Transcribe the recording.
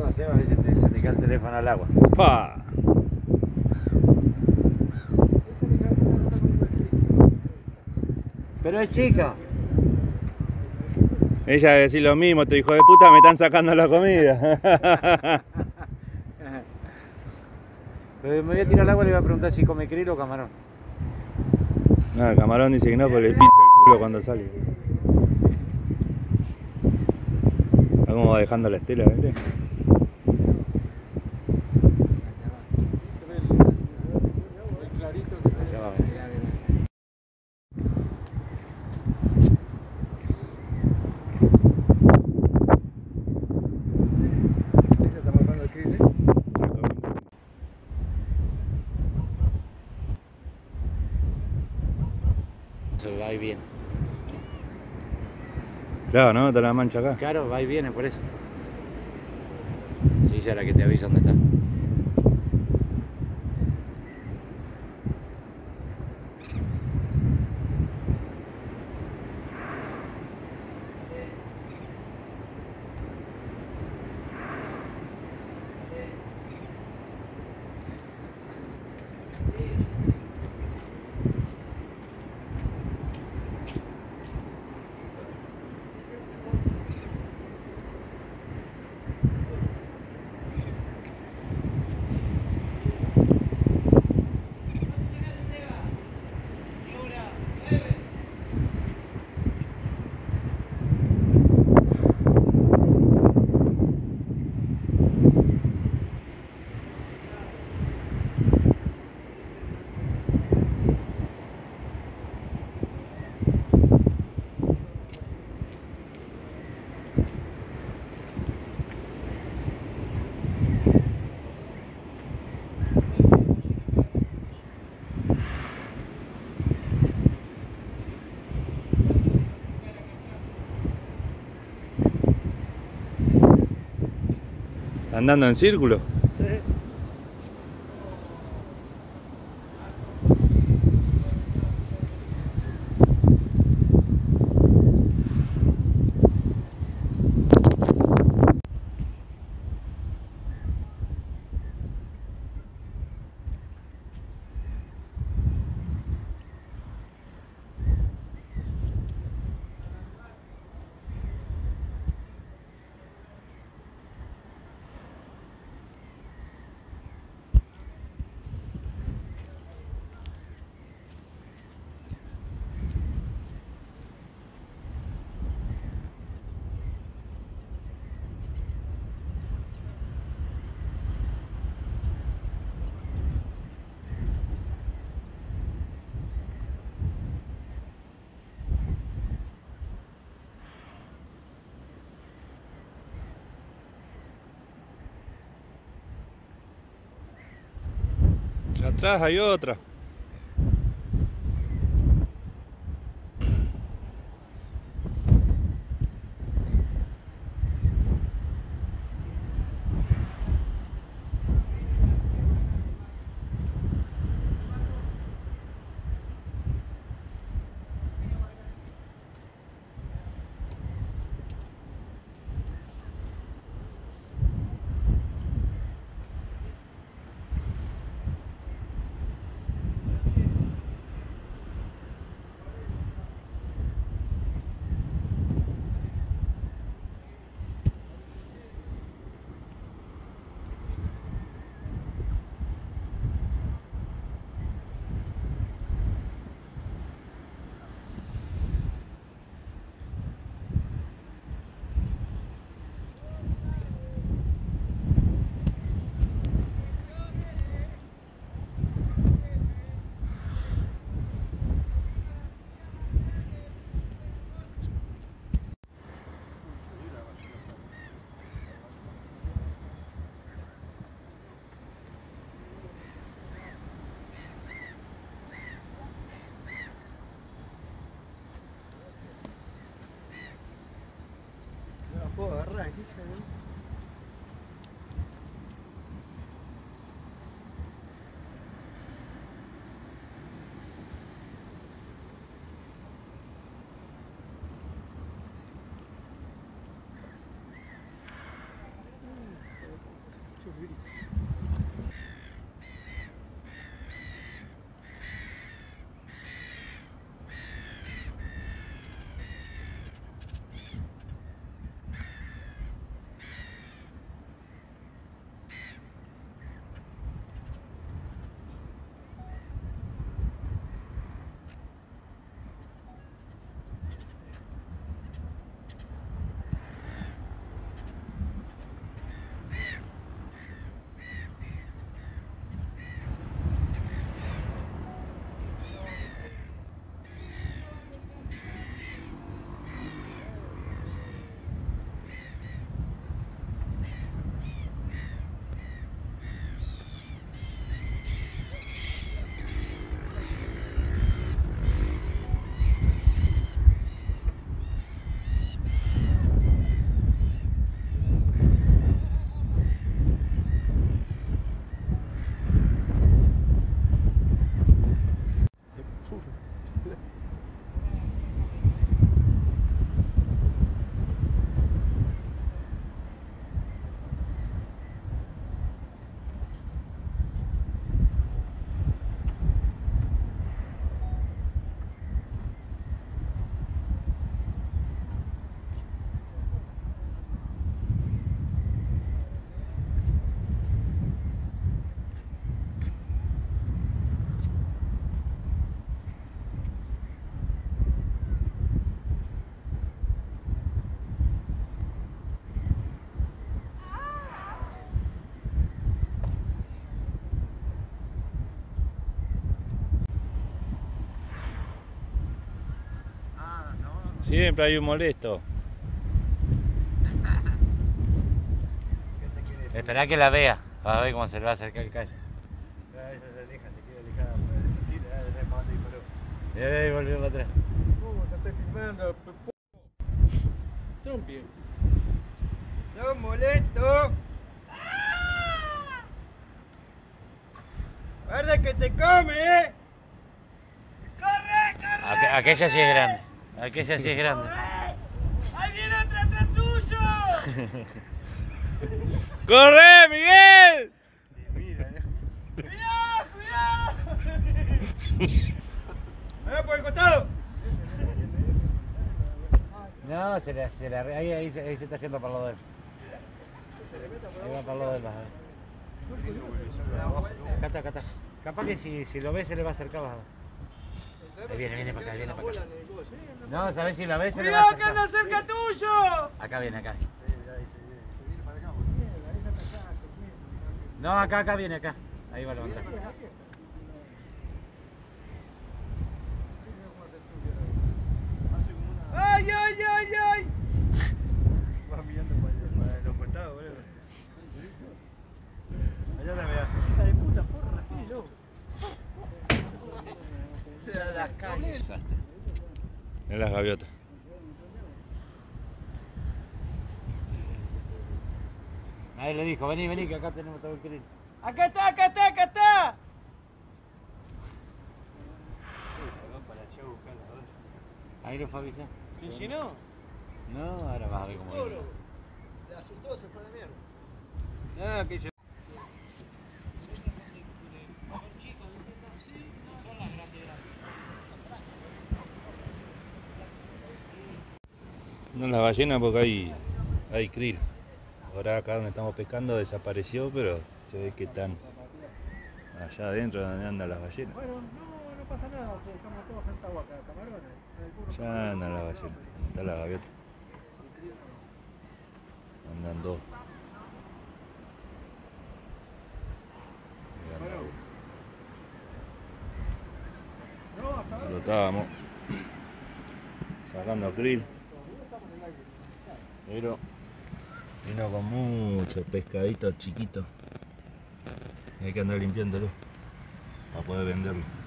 guarda, Seba, a veces se te cae el teléfono al agua. ¡Pah! Pero es chica. Ella debe decir lo mismo, te hijo de puta, me están sacando la comida. Pero me voy a tirar al agua y le voy a preguntar si come krill o camarón. No, el camarón dice que no, porque le pincha el culo cuando sale. ¿A cómo va dejando la estela, viste? Ya va a venir. Ese está marcando el krill, ¿eh? Se va y viene. Claro, ¿no? Está la mancha acá. Claro, va y viene, por eso. Sí, ya la que te avisa dónde está. Andando en círculo. Atrás hay otra. No la puedo agarrar, hija de... Siempre hay un molesto. Esperá que la vea, para ver cómo se le va a acercar el callo. Esa se aleja, se queda alejada por el Brasil, ya sabes para dónde disparó. Volvió para atrás. Te estoy filmando, Trumpi. ¡No molesto! ¡Guarda que te come, eh! ¡Corre, corre! Aquella sí es grande. Aquella sí es grande. ¡Ahí viene otra atrás tuyo! ¡Corre, Miguel! Mira, ¡cuidado, cuidado! ¡Me voy por el costado! No, ahí se está yendo para lo de él. Ahí va para lo de él. Acá está. Capaz que si lo ves se le va a acercar. Viene para acá, viene para acá. No, ¿sabés si la ves se le va a ¡Cuidado que acercar? anda cerca tuyo! Acá viene. No, acá viene, acá. Ahí va a levantar. ¡Ay, ay, ay, ay! Va mirando para los costados, boludo. Allá la vea. Hija de puta, forra, respírelo. Las calles. En las gaviotas. Ahí le dijo, vení, que acá tenemos todo el krill. ¡Acá está, acá está, acá está! Se va para allá a buscar la otra. Ahí lo fue a avisar. ¿Se llenó? No, ahora vas a ver cómo viene. Le asustó, se fue a la mierda. No, que se... No las ballenas porque hay krill. Ahora acá donde estamos pescando desapareció, pero se ve que están allá adentro donde andan las ballenas. Bueno, no pasa nada, estamos todos sentados acá, camarones. Ya andan las ballenas, está la gaviota. Andan dos. Lo estábamos sacando krill, pero vino con muchos pescaditos chiquitos. Hay que andar limpiándolo para poder venderlo.